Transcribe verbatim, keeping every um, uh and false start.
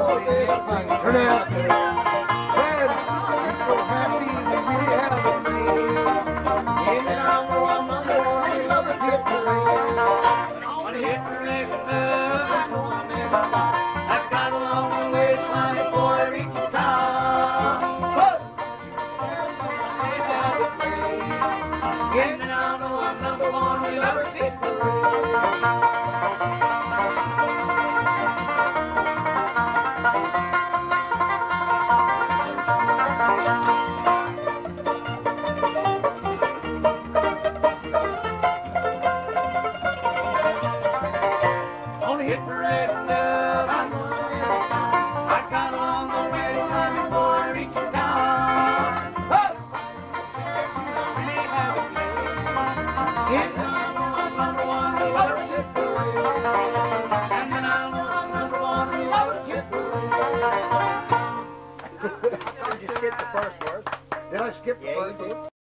Turn out. Well, I'm so happy we really have a dream. And I know I'm not the only love that hit the rain. On the hit the rain, I know I'm never stop. I've got a long way to climb before I reach the top. But and I know I'm not the one who'll ever hit the rain. Hit the red dove, I know I got a long way to climb before I reach the top. Oh! Really have a play. And I know I'm number one who ever hit the rail. And then I know I'm number one who ever hit the rail. Did you skip the first verse? Did I skip the first verse?